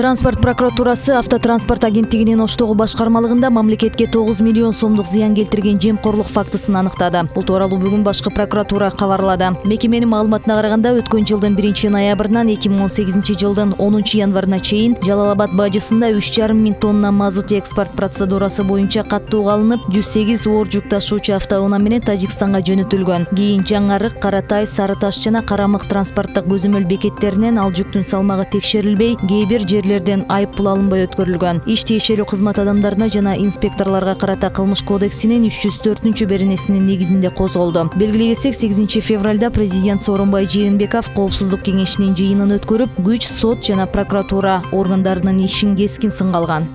Транспорт прокуратурасы автотранспорт агенттигинин Оштогу башкармалыгында мамлекетке 9 миллион сомдук зыян келтирген жемкорлук фактысын аныктады. Бул тууралуу бүгүн башкы прокуратура кабарлады. Мекеменин маалыматына караганда өткөн жылдын 1 ноябрынан 2018 жылдын 10 январына чейин Жалал Абад бажысында 3,5 миң тонна мазут экспорт процедурасы боюнча каттуу алынып, 108 оор жүк ташуучу автоунаа менен Тажикстанга жөнөтүлгөн. Кийин Жаңы Арык, Каратай, Сары Таш жана Карамык транспорттук көзөмөл бекеттеринен ал жүктүн салмагы текшерилбей, кээ бир жерлерден айыппул алынбай өткөрүлгөн. Иш тиешелүү кызмат адамдарына жана инспекторлорго карата кылмыш кодексинин 304-беренесинин негизинде козголду. Белгилей кетсек, 8 февралда президент Сооронбай Жээнбеков коопсуздук кеңешинин жыйынын өткөрүп, күч, сот жана прокуратура органдарынын ишин кескин сынга алган.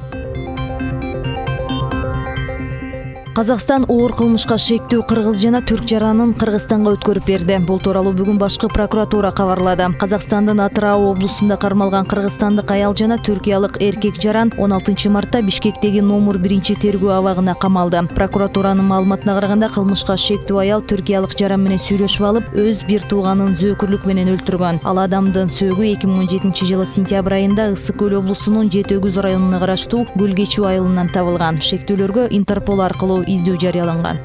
Казакстан оор кылмышка шектүү кыргыз жана түрк жаранын Кыргызстанга өткөрүп берди. Бул тууралуу бүгүн башкы прокуратура кабарлады. Казакстандын Атырау облусунда кармалган кыргызстандык аял жана түркиялык эркек жаран 16 мартта Бишкектеги номер 1 тергөө абагына камалды. Прокуратуранын маалыматына караганда, кылмышка шектүү аял түркиялык жаран менен сүйлөшүп алып, өз бир тууганын зөөкүрлүк менен өлтүргөн. Ал адамдын сөөгү 2017 жылы сентябрь айында Ысык көл облусунун Жети Өгүз районуна караштуу Гүлгечүү айылынан табылган. Шектүүлөргө Интерпол аркылуу издөө жарыяланган.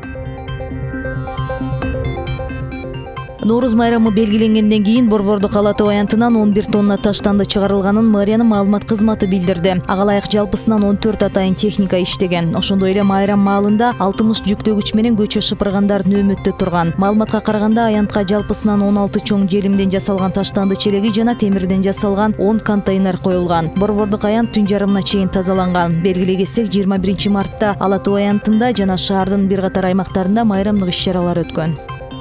Нооруз майрамы белгиленгенден кийин Борбордук Ала Тоо аянтынан 11 тонна таштанды чыгарылганын мэриянын маалымат кызматы билдирди. Ага ылайык жалпысынан 14 атайын техника иштеген. Ошондой эле майрам маалында 60 жүктөгүч менен көчө шыпыргандар нөөмөттө турган. Маалыматка караганда, аянтка жалпысынан 16 чоң желимден жасалган таштанды челеги жана темирден жасалган 10 контейнер коюлган. Борбордук аянт түн жарымына чейин тазаланган. Белгилей кетсек, 21 мартта Ала Тоо аянтында жана шаардын бир катар аймактарында майрамдык иш-чаралар өткөн.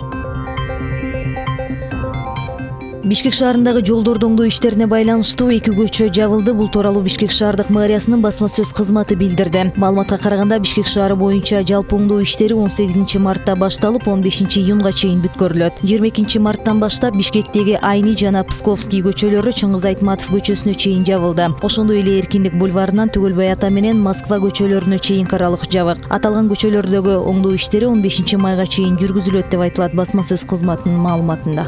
Бишкек шаарындагы жолдорду оңдоо иштерине байланыштуу 2 көчө жабылды. Бул тууралуу Бишкек шаардык мэриясынын басма сөз кызматы билдирди. Маалыматка караганда, Бишкек шаары боюнча жалпы оңдоо иштери 18 мартта башталып, 15 июнга чейин бүткөрүлөт. 22 марттан баштап Бишкектеги Айни жана Псковский көчөлөрү Чыңгыз Айтматов көчөсүнө чейин жабылды. Ошондой эле Эркиндик бульварынан Түгөлбай ата менен Москва көчөлөрүнө чейин аралык жабык. Аталган көчөлөрдөгү оңдоо иштери 15 майга чейин жүргүзүлөт деп айтылат басма сөз кызматынын маалыматында.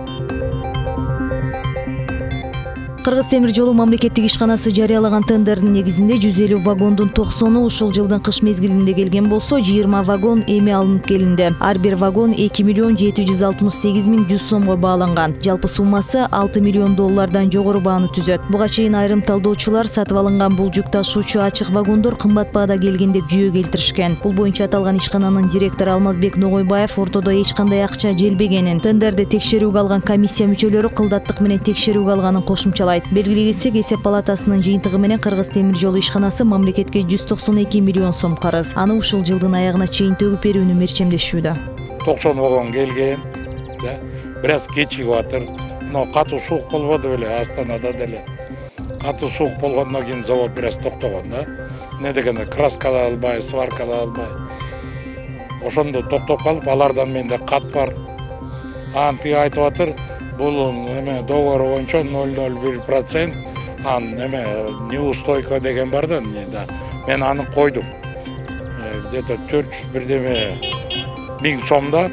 Кыргыз темир жолу мамлекеттик ишканасы жарыялаган тендердин негизинде 150 вагондун 90-у ушул жылдын кыш мезгилинде келген болсо, 20 вагон эми алынып келинди. Ар бир вагон 2 миллион 768 миң 100 сомго бааланган. Жалпы суммасы 6 миллион доллардан жогору бааны түзөт. Буга чейин айрым талдоочулар сатып алынган бул жүк ташуучу ачык вагондор кымбат баада келген деп жүйө келтиришкен. Бул боюнча аталган ишкананын директору Алмазбек Ногойбаев ортодо эч кандай акча желбегенин, тендерди текшерүүгө алган комиссия мүчөлөрү кылдаттык менен текшерүүгө алганын кошумчалайт. Белгилей кетсек, эсеп палатасынын жыйынтыгы менен Кыргыз темир жолу ишканасы мамлекетке 192 миллион сом карыз. Аны ушул жылдын аягына чейин төгүп берүүнү мерчемдешүүдө. 90 вагон келген, бир аз кечигип атыр. Но катуу суук болбоду беле, Астанада деле. Катуу суук болгондон кийин завод бир аз токтогон да. Не дегенде краска да албай, сварка да албай. Ошондо токтоп калып, алардан менде кат бар. Анты айтып атыр. Бул договор боюнча 0,01%, неустойка деген бар да, мен аны койдум. Где-то 400 бирдеме миң сомда.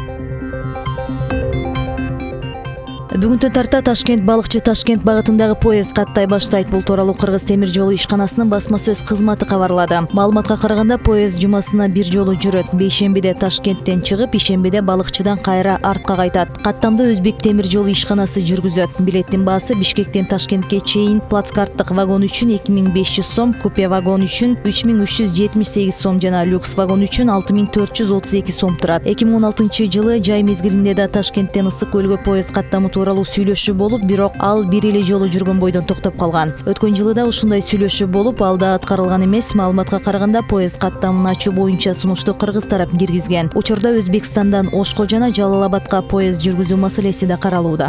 Бүгүнтөн тарта Ташкент балыкчы Ташкент багытындагы поезд каттай баштайт. Бул тууралуу Кыргыз темир жолу ишканасынын басма сөз кызматы кабарлады. Маалыматка караганда, поезд жумасына бир жолу жүрөт. Бейшембиде Ташкенттен чыгып, ишембиде балыкчыдан кайра артка кайтат. Каттамды Өзбек темир жолу ишканасы жүргүзөт. Билеттин баасы Бишкектен Ташкентке чейин плацкарттык вагон үчүн 2500 сом, купе вагон үчүн 3378 сом жана люкс вагон үчүн 6432 сом турат. 2016 жылы жай мезгилинде да Ташкенттен Ысык көлгө поезд каттамы тууралуу сүйлөшүү болуп, бирок ал бир эле жолу жүргөн бойдон токтоп калган. Өткөн жылы да ушундай сүйлөшүү болуп, ал да аткарылган эмес. Маалыматка караганда, поезд каттамын ачуу боюнча сунушту кыргыз тарап киргизген. Учурда Өзбекстандан Ошко жана Жалал Абадка поезд жүргүзүү маселеси да каралууда.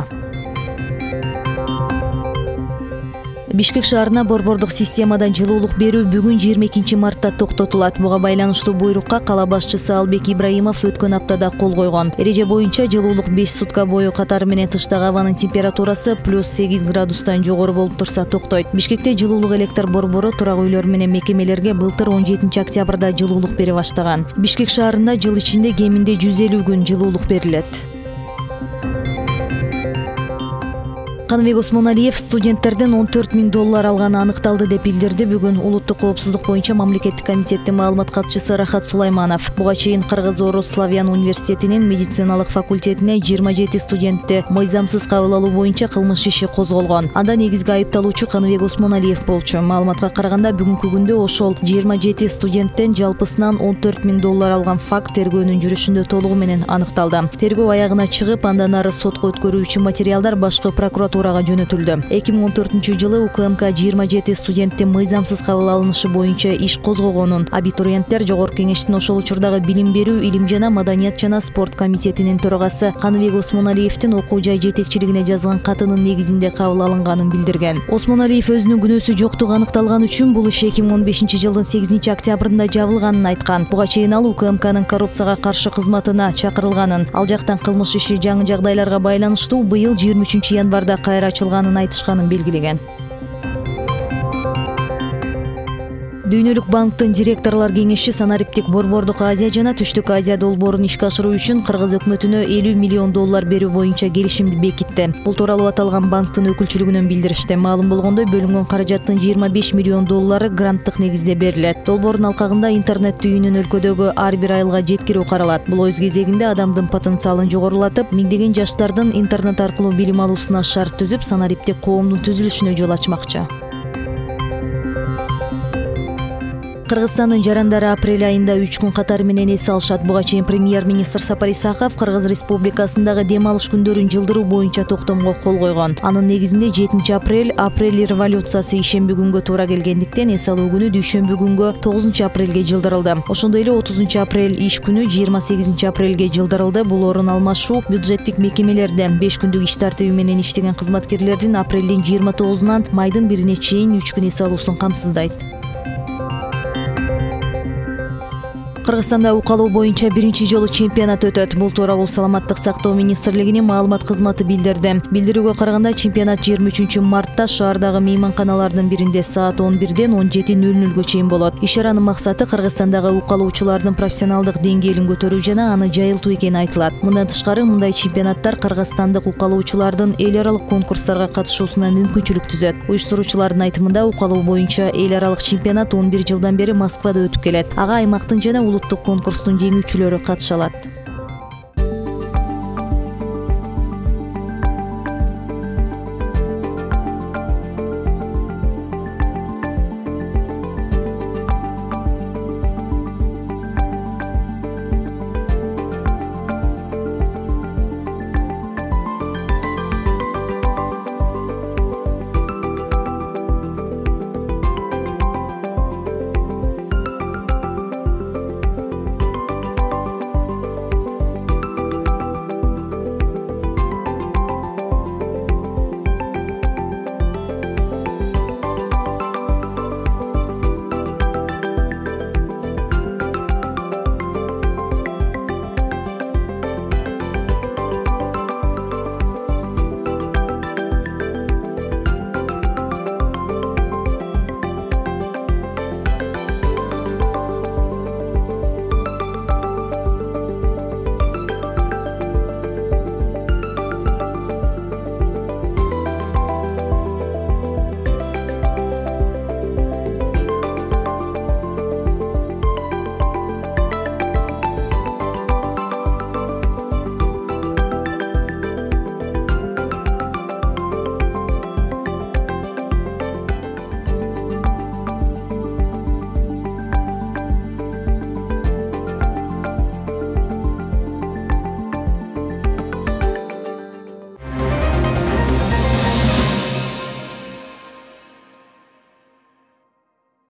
Бишкек шаарына борбордук системадан жылуулук берүү бүгүн 22 мартта токтотулат. Буга байланыштуу буйрукка кала башчысы Албек Ибраимов өткөн аптада кол койгон. Эреже боюнча жылуулук 5 сутка бою катары менен тыштагы абанын температурасы +8 градустан жогору болуп турса токтойт. Бишкекте жылуулук электр борбору турак үйлөр менен мекемелерге былтыр 17 октябрда жылуулук бере баштаган. Бишкек шаарында жыл ичинде кеминде 150 күн жылуулук берилет. Каныбек Осмоналиев студенттерден $14.000 алганы аныкталды деп билдирди бүгүн улуттук коопсуздук боюнча мамлекеттик комитеттин маалымат катчысы Рахат Сулайманов. Буга чейин Кыргыз-Орус Славян университетинин медициналык факультетине 27 студентти мыйзамсыз кабыл алуу боюнча кылмыш иши козголгон. Анда негизги айыпталуучу Каныбек Осмоналиев болчу. Маалыматка караганда бүгүнкү күндө ошол 27 студенттен жалпысынан $14.000 алган факт тергөөнүн жүрүшүндө толугу менен аныкталды. Тергөө аягына чыгып, андан ары сотко өткөрүүчү материалдар башкы прокуратурага жөнөтүлдү. 2014 УКМК 27 студенттин мыйзамсыз кабыл алынышы боюнча иш козгогонун абитуриенттер Жогорку Кеңештин ошол учурдагы билим берүү, илим жана маданият жана спорт комитетинин төрагасы Каныбек Осмоналиевдин окуу жай жетекчилигине жазган катынын негизинде кабыл алынганын билдирген. Осмоналиев өзүнүн күнөөсү жоктугу аныкталган үчүн бул иш 2015 жылдын 8 октябрында жабылганын айткан. Буга чейин ал УКМКнын коррупцияга каршы кызматына чакырылганын, ал жактан кылмыш иши жаңы жагдайларга байланыштуу быйыл 23 январда кайра ачылганын айтышканын белгилеген. Дүйнөлүк банктын директорлор кеңеши Санариптик Борбордук Азия жана Түштүк Азия долбоорун ишке ашыруу үчүн Кыргыз өкмөтүнө $50 миллион берүү боюнча келишимди бекитти. Бул тууралуу аталган банктын өкүлчүлүгүнөн билдиришти. Маалым болгондой, бөлүнгөн каражаттын $25 миллион гранттык негизде берилет. Долбоордун алкагында интернет түйүнүн өлкөдөгү ар бир айылга жеткирүү каралат. Бул өз кезегинде адамдын потенциалын жогорулатып, миңдеген жаштардын интернет аркылуу билим алуусуна шарт түзүп, Санариптик коомдун түзүлүшүнө жол ачмакчы. Кыргызстандын жарандары апрель айында 3 күн катары менен эс алышат. Буга чейин премьер-министр Сапар Исаков Кыргыз Республикасындагы дем алыш күндөрүн жылдыруу боюнча токтомго кол койгон. Анын негизинде 7 апрель революциясы ишемби күнгө туура келгендиктен эс алуу күнү дүйшөмбү күнгө 9 апрелге жылдырылды. Ошондой эле 30 апрель иш күнү 28 апрелге жылдырылды. Бул орун алмашуу бюджеттик мекемелерде 5 күндүк иш тартиби менен иштеген кызматкерлердин апрелдин 29-унан майдын 1-ине чейин 3 күн эс алуусун камсыздайт. Кыргызстанда укалуу боюнча биринчи жолу чемпионат өтөт. Бул тууралуу Саламаттык сактоо министрлигинин маалымат кызматы билдирди. Билдирүүгө караганда чемпионат 23 мартта шаардагы мейманканалардын биринде саат 11-ден 17:00 чейин болот. Иш-чаранын максаты Кыргызстандагы укалуучулардын профессионалдык деңгээлин көтөрүү жана аны жайылтуу экени айтылат. Мындан тышкары, мындай чемпионаттар кыргызстандык укалуучулардын эл аралык конкурстарга катышуусуна мүмкүнчүлүк түзөт. Уюштуруучулардын айтымында, укалуу боюнча эл аралык чемпионат 11 жылдан бери Москвада өтүп келет. Ага аймактын жана улуттук конкурстун жеңүүчүлөрү катыша алат.